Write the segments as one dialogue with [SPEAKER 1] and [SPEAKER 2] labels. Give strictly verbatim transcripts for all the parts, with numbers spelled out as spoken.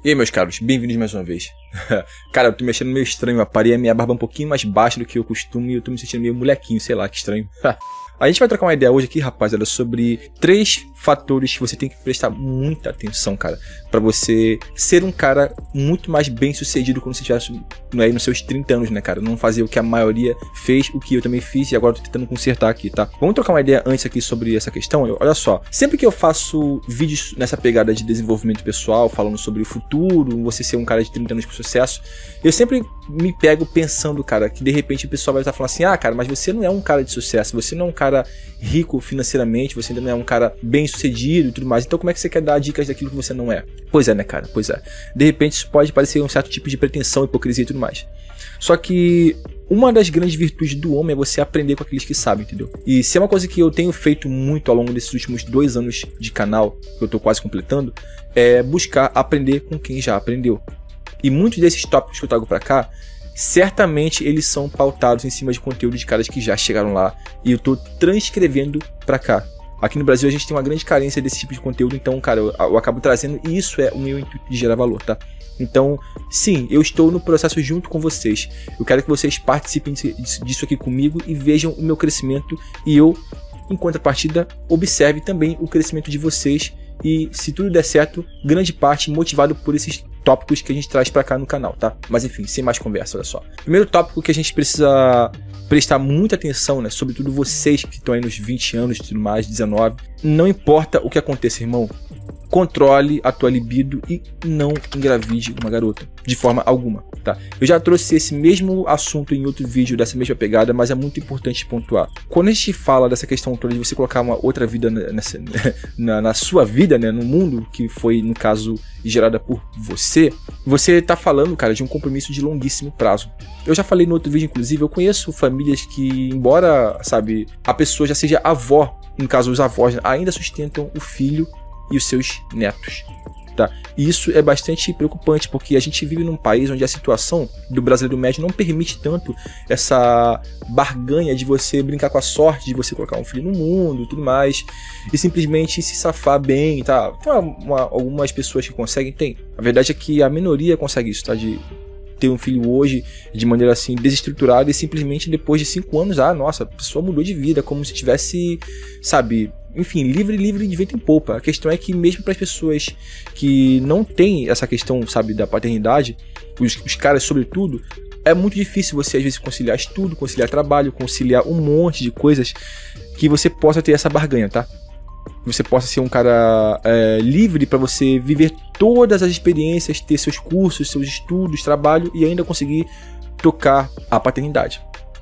[SPEAKER 1] E aí, meus caros, bem-vindos mais uma vez. Cara, eu tô me achando meio estranho, eu parei a minha barba um pouquinho mais baixa do que eu costumo e eu tô me sentindo meio molequinho, sei lá, que estranho. A gente vai trocar uma ideia hoje aqui, rapaziada, sobre três fatores que você tem que prestar muita atenção, cara, pra você ser um cara muito mais bem sucedido quando você estiver aí nos seus trinta anos, né, cara? Não fazer o que a maioria fez, o que eu também fiz e agora eu tô tentando consertar aqui, tá? Vamos trocar uma ideia antes aqui sobre essa questão? Olha só, sempre que eu faço vídeos nessa pegada de desenvolvimento pessoal, falando sobre o futuro, você ser um cara de trinta anos com sucesso, eu sempre me pego pensando, cara, que de repente o pessoal vai estar falando assim, ah, cara, mas você não é um cara de sucesso, você não é um cara rico financeiramente, você ainda não é um cara bem sucedido e tudo mais, então como é que você quer dar dicas daquilo que você não é? Pois é, né, cara? Pois é. De repente isso pode parecer um certo tipo de pretensão, hipocrisia e tudo mais. Só que uma das grandes virtudes do homem é você aprender com aqueles que sabem, entendeu? E se é uma coisa que eu tenho feito muito ao longo desses últimos dois anos de canal, que eu tô quase completando, é buscar aprender com quem já aprendeu. E muitos desses tópicos que eu trago pra cá, certamente eles são pautados em cima de conteúdo de caras que já chegaram lá e eu tô transcrevendo pra cá. Aqui no Brasil a gente tem uma grande carência desse tipo de conteúdo, então, cara, eu, eu acabo trazendo e isso é o meu intuito de gerar valor, tá? Então, sim, eu estou no processo junto com vocês. Eu quero que vocês participem disso aqui comigo e vejam o meu crescimento e eu, em contrapartida, observe também o crescimento de vocês e, se tudo der certo, grande parte motivado por esses tópicos que a gente traz pra cá no canal, tá? Mas enfim, sem mais conversa, olha só. Primeiro tópico que a gente precisa prestar muita atenção, né? Sobretudo vocês que estão aí nos vinte anos e tudo mais, dezenove. Não importa o que aconteça, irmão. Controle a tua libido e não engravide uma garota, de forma alguma, tá? Eu já trouxe esse mesmo assunto em outro vídeo dessa mesma pegada, mas é muito importante pontuar. Quando a gente fala dessa questão toda de você colocar uma outra vida nessa, na, na sua vida, né, no mundo, que foi, no caso, gerada por você, você tá falando, cara, de um compromisso de longuíssimo prazo. Eu já falei no outro vídeo, inclusive, eu conheço famílias que, embora, sabe, a pessoa já seja avó, no caso os avós, ainda sustentam o filho e os seus netos, tá? E isso é bastante preocupante, porque a gente vive num país onde a situação do brasileiro médio não permite tanto essa barganha de você brincar com a sorte, de você colocar um filho no mundo e tudo mais, e simplesmente se safar bem, tá? Tem uma, uma, algumas pessoas que conseguem, tem. A verdade é que a minoria consegue isso, tá? De ter um filho hoje de maneira assim desestruturada e simplesmente depois de cinco anos, ah, nossa, a pessoa mudou de vida, como se tivesse, sabe, enfim, livre, livre de vento em popa. A questão é que mesmo para as pessoas que não têm essa questão, sabe, da paternidade, os, os caras sobretudo, é muito difícil você às vezes conciliar estudo, conciliar trabalho, conciliar um monte de coisas que você possa ter essa barganha, tá? Você possa ser um cara é, livre para você viver todas as experiências, ter seus cursos, seus estudos, trabalho e ainda conseguir tocar a paternidade.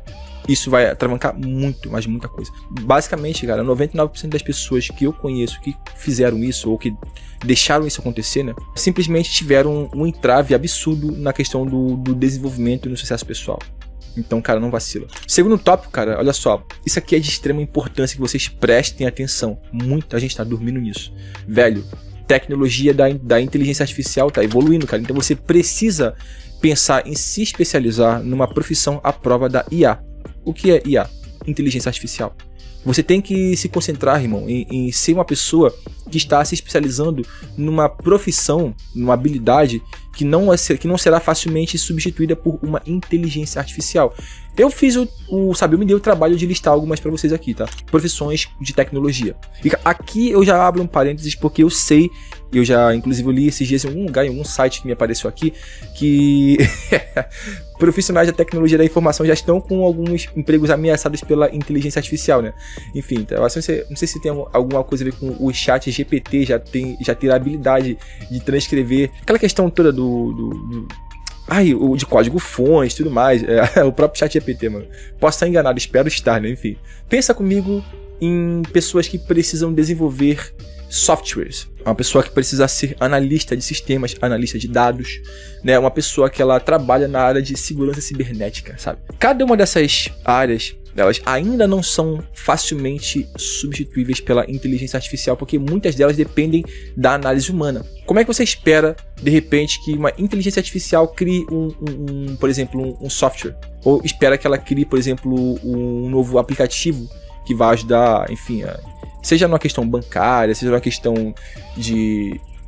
[SPEAKER 1] Isso vai atravancar muito, mas muita coisa. Basicamente, cara, noventa e nove por cento das pessoas que eu conheço que fizeram isso ou que deixaram isso acontecer, né, simplesmente tiveram um entrave absurdo na questão do, do desenvolvimento e no sucesso pessoal. Então, cara, não vacila. Segundo tópico, cara, olha só. Isso aqui é de extrema importância que vocês prestem atenção. Muita gente tá dormindo nisso. Velho, tecnologia da, da inteligência artificial tá evoluindo, cara. Então você precisa pensar em se especializar numa profissão à prova da I A. O que é I A? Inteligência artificial. Você tem que se concentrar, irmão, em, em ser uma pessoa que está se especializando numa profissão, numa habilidade que não, é, que não será facilmente substituída por uma inteligência artificial. Eu fiz o, o sabe, eu me dei o trabalho de listar algumas para vocês aqui, tá? Profissões de tecnologia. E aqui eu já abro um parênteses porque eu sei, eu já inclusive eu li esses dias em algum lugar, em algum site que me apareceu aqui, que profissionais da tecnologia da informação já estão com alguns empregos ameaçados pela inteligência artificial, né? Enfim, então, assim, não sei se tem alguma coisa a ver com o chat G P T, já, tem, já ter a habilidade de transcrever aquela questão toda do... do, do ai, o de código fonte e tudo mais, é, o próprio chat G P T, mano. Posso estar enganado, espero estar, né? Enfim. Pensa comigo em pessoas que precisam desenvolver softwares. Uma pessoa que precisa ser analista de sistemas, analista de dados, né? Uma pessoa que ela trabalha na área de segurança cibernética, sabe? Cada uma dessas áreas, elas ainda não são facilmente substituíveis pela inteligência artificial, porque muitas delas dependem da análise humana. Como é que você espera, de repente, que uma inteligência artificial crie, um, um, um, por exemplo, um, um software? Ou espera que ela crie, por exemplo, um novo aplicativo que vai ajudar, enfim, a, seja numa questão bancária, seja numa questão de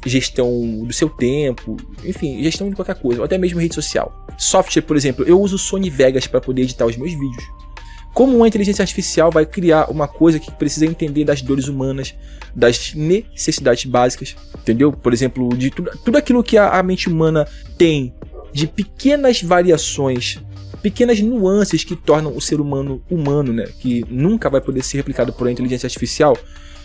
[SPEAKER 1] gestão do seu tempo, enfim, gestão de qualquer coisa, ou até mesmo rede social. Software, por exemplo, eu uso o Sony Vegas para poder editar os meus vídeos. Como uma inteligência artificial vai criar uma coisa que precisa entender das dores humanas, das necessidades básicas, entendeu? Por exemplo, de tudo, tudo aquilo que a, a mente humana tem, de pequenas variações, pequenas nuances que tornam o ser humano humano, né? Que nunca vai poder ser replicado por uma inteligência artificial.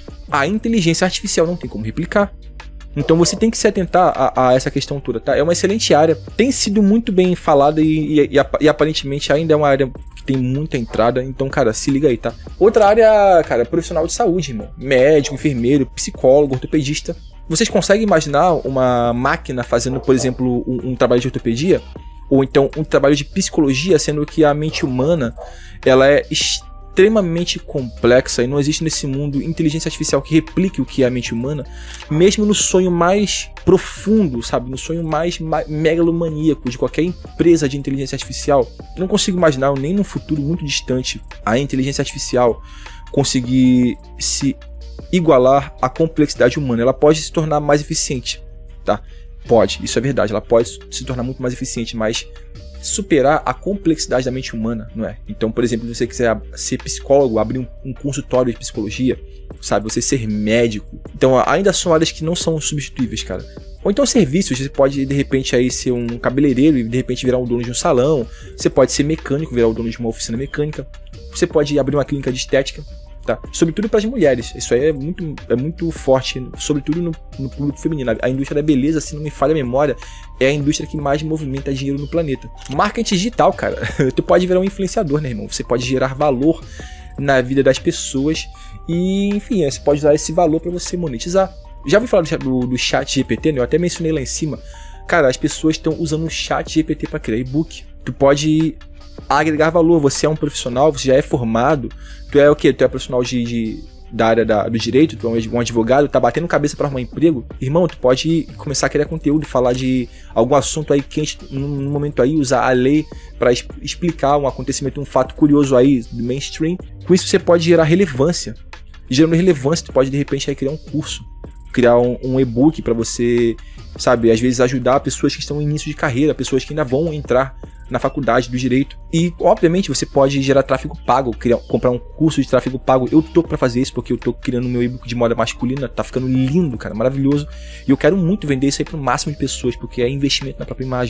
[SPEAKER 1] A inteligência artificial não tem como replicar. Então você tem que se atentar a, a essa questão toda, tá? É uma excelente área, tem sido muito bem falada e, e, e, e aparentemente ainda é uma área que tem muita entrada, então, cara, se liga aí, tá? Outra área, cara, profissional de saúde, irmão. Médico, enfermeiro, psicólogo, ortopedista. Vocês conseguem imaginar uma máquina fazendo, por exemplo, um, um trabalho de ortopedia? Ou então um trabalho de psicologia, sendo que a mente humana, ela é extremamente complexa e não existe nesse mundo inteligência artificial que replique o que é a mente humana, mesmo no sonho mais profundo, sabe, no sonho mais megalomaníaco de qualquer empresa de inteligência artificial. Eu não consigo imaginar, nem num futuro muito distante, a inteligência artificial conseguir se igualar à complexidade humana. Ela pode se tornar mais eficiente, tá? Pode, isso é verdade, ela pode se tornar muito mais eficiente, mas superar a complexidade da mente humana, não é? Então, por exemplo, se você quiser ser psicólogo, abrir um, um consultório de psicologia, sabe? Você ser médico. Então, ainda são áreas que não são substituíveis, cara. Ou então serviços, você pode, de repente, aí ser um cabeleireiro e, de repente, virar o dono de um salão. Você pode ser mecânico, virar o dono de uma oficina mecânica. Você pode abrir uma clínica de estética. Tá? Sobretudo para as mulheres, isso aí é muito, é muito forte, sobretudo no, no público feminino. A indústria da beleza, se não me falha a memória, é a indústria que mais movimenta dinheiro no planeta. Marketing digital, cara, tu pode virar um influenciador, né, irmão? Você pode gerar valor na vida das pessoas e, enfim, você pode usar esse valor para você monetizar. Já ouviu falar do, do chat G P T, né? Eu até mencionei lá em cima. Cara, as pessoas estão usando o chat G P T para criar e-book. Tu pode agregar valor, você é um profissional, você já é formado, tu é o quê? Tu é profissional de, de, da área da, do direito, tu é um advogado, tá batendo cabeça para arrumar emprego, irmão, tu pode começar a criar conteúdo, falar de algum assunto aí quente num momento aí, usar a lei para explicar um acontecimento, um fato curioso aí do mainstream. Com isso você pode gerar relevância, e gerando relevância tu pode de repente aí criar um curso, criar um, um e-book para você, sabe, às vezes ajudar pessoas que estão em início de carreira, pessoas que ainda vão entrar na faculdade do direito. E, obviamente, você pode gerar tráfego pago, criar, comprar um curso de tráfego pago. Eu tô pra fazer isso porque eu tô criando o meu e-book de moda masculina, tá ficando lindo, cara, maravilhoso. E eu quero muito vender isso aí pro máximo de pessoas, porque é investimento na própria imagem.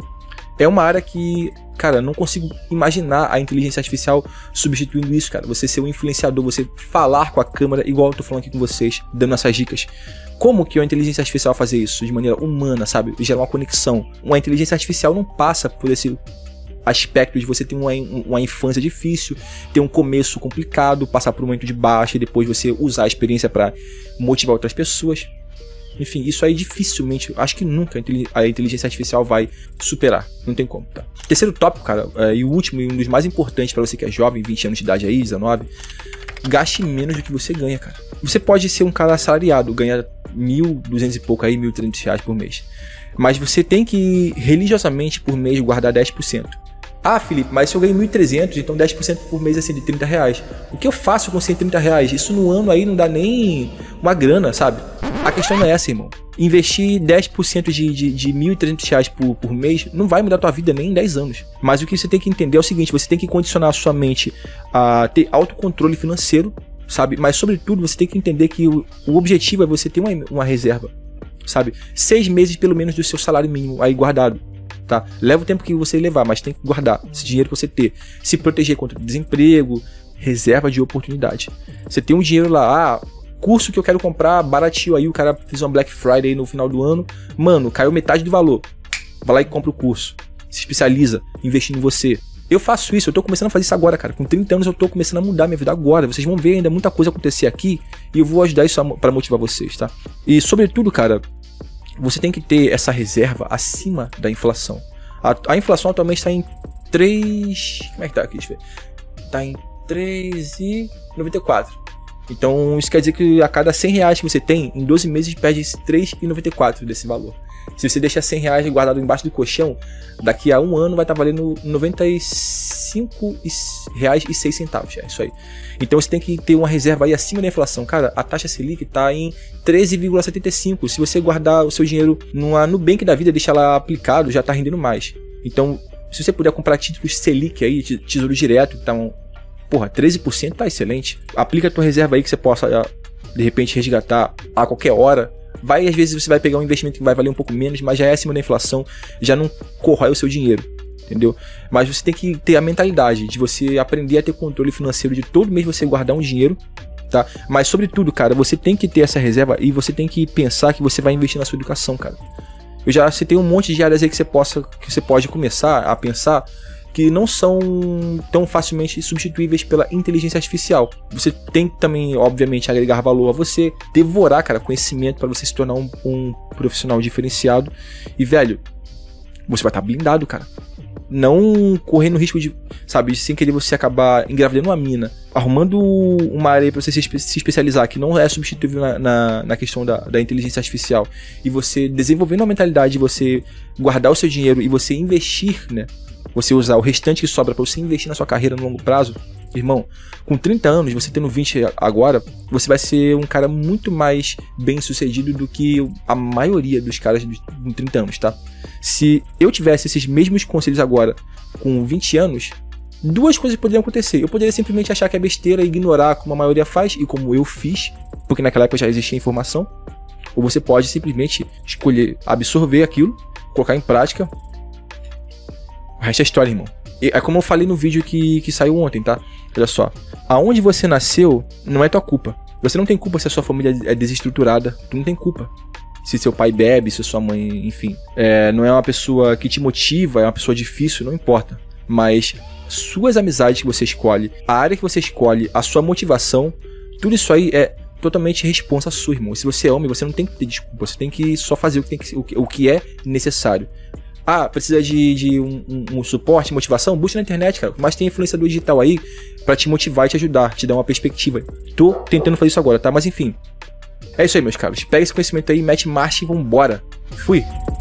[SPEAKER 1] É uma área que, cara, não consigo imaginar a inteligência artificial substituindo isso, cara. Você ser um influenciador, você falar com a câmera, igual eu tô falando aqui com vocês, dando essas dicas. Como que a inteligência artificial vai fazer isso? De maneira humana, sabe? Gerar uma conexão. Uma inteligência artificial não passa por esse aspecto de você ter uma, uma infância difícil, ter um começo complicado, passar por um momento de baixa e depois você usar a experiência para motivar outras pessoas. Enfim, isso aí dificilmente, acho que nunca a inteligência artificial vai superar. Não tem como, tá? Terceiro tópico, cara, é, e o último e um dos mais importantes para você que é jovem, vinte anos de idade aí, dezenove, gaste menos do que você ganha, cara. Você pode ser um cara assalariado, ganhar mil, duzentos e pouco aí, mil e trezentos reais por mês. Mas você tem que, religiosamente, por mês, guardar dez por cento. Ah, Felipe, mas se eu ganho mil e trezentos, então dez por cento por mês é assim, de trinta reais. O que eu faço com cento e trinta reais? Isso no ano aí não dá nem uma grana, sabe? A questão não é essa, irmão. Investir dez por cento de, de, de mil e trezentos reais por, por mês não vai mudar a tua vida nem em dez anos. Mas o que você tem que entender é o seguinte, você tem que condicionar a sua mente a ter autocontrole financeiro, sabe? Mas, sobretudo, você tem que entender que o, o objetivo é você ter uma, uma reserva, sabe? Seis meses, pelo menos, do seu salário mínimo aí guardado, tá? Leva o tempo que você levar, mas tem que guardar esse dinheiro que você ter. Se proteger contra o desemprego, reserva de oportunidade. Você tem um dinheiro lá, ah, curso que eu quero comprar, baratinho aí, o cara fez uma Black Friday no final do ano, mano, caiu metade do valor. Vai lá e compra o curso. Se especializa, investindo em você. Eu faço isso, eu tô começando a fazer isso agora, cara. Com trinta anos eu tô começando a mudar minha vida agora. Vocês vão ver ainda muita coisa acontecer aqui e eu vou ajudar isso para motivar vocês, tá? E, sobretudo, cara, você tem que ter essa reserva acima da inflação. A, a inflação atualmente está em três... Como é que tá aqui? Deixa eu ver. Tá em três vírgula noventa e quatro. Então, isso quer dizer que a cada cem reais que você tem, em doze meses perde três vírgula noventa e quatro desse valor. Se você deixar cem reais guardado embaixo do colchão, daqui a um ano vai estar valendo noventa e cinco reais e seis centavos. É isso aí. Então você tem que ter uma reserva aí acima da inflação. Cara, a taxa Selic tá em treze vírgula setenta e cinco. Se você guardar o seu dinheiro numa Nubank da vida, deixar lá aplicado, já tá rendendo mais. Então, se você puder comprar títulos Selic aí, tesouro direto, então, porra, treze por cento tá excelente. Aplica a tua reserva aí que você possa, de repente, resgatar a qualquer hora. Vai, às vezes você vai pegar um investimento que vai valer um pouco menos, mas já é acima da inflação, já não corrói o seu dinheiro, entendeu? Mas você tem que ter a mentalidade de você aprender a ter controle financeiro, de todo mês você guardar um dinheiro, tá? Mas sobretudo, cara, você tem que ter essa reserva e você tem que pensar que você vai investir na sua educação, cara. Eu já citei um monte de áreas aí que você, possa, que você pode começar a pensar que não são tão facilmente substituíveis pela inteligência artificial. Você tem que também, obviamente, agregar valor a você, devorar, cara, conhecimento para você se tornar um, um profissional diferenciado. E, velho, você vai estar blindado, cara. Não correndo o risco de, sabe, sem querer você acabar engravidando uma mina, arrumando uma área para você se, espe se especializar, que não é substituível na, na, na questão da, da inteligência artificial, e você desenvolvendo uma mentalidade de você guardar o seu dinheiro e você investir, né? Você usar o restante que sobra para você investir na sua carreira no longo prazo, irmão, com trinta anos, você tendo vinte agora, você vai ser um cara muito mais bem sucedido do que a maioria dos caras com trinta anos, tá? Se eu tivesse esses mesmos conselhos agora, com vinte anos, duas coisas poderiam acontecer. Eu poderia simplesmente achar que é besteira e ignorar como a maioria faz e como eu fiz, porque naquela época já existia informação. Ou você pode simplesmente escolher absorver aquilo, colocar em prática. O resto é história, irmão. É como eu falei no vídeo que, que saiu ontem, tá? Olha só. Aonde você nasceu não é tua culpa. Você não tem culpa se a sua família é desestruturada. Tu não tem culpa. Se seu pai bebe, se sua mãe, enfim. É, não é uma pessoa que te motiva, é uma pessoa difícil, não importa. Mas suas amizades que você escolhe, a área que você escolhe, a sua motivação, tudo isso aí é totalmente responsa sua, irmão. Se você é homem, você não tem que ter desculpa. Você tem que só fazer o que, tem que, o que, o que é necessário. Ah, precisa de, de um, um, um suporte, motivação? Busca na internet, cara. Mas tem influenciador digital aí pra te motivar e te ajudar, te dar uma perspectiva. Tô tentando fazer isso agora, tá? Mas enfim. É isso aí, meus caros. Pega esse conhecimento aí, mete marcha e vambora. Fui!